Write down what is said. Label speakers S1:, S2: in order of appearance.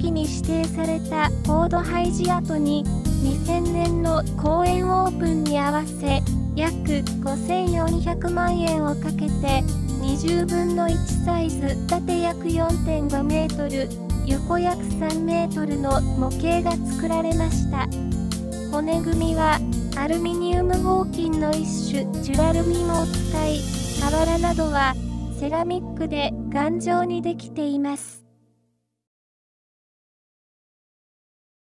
S1: 期に指定されたフォードハイジアトに2000年の公園オープンに合わせ約5400万円をかけて20分の1サイズ、縦約 4.5 メートル、横約3メートルの模型が作られました。骨組みはアルミニウム合金の一種ジュラルミンを使い、瓦などはセラミックで頑丈にできています。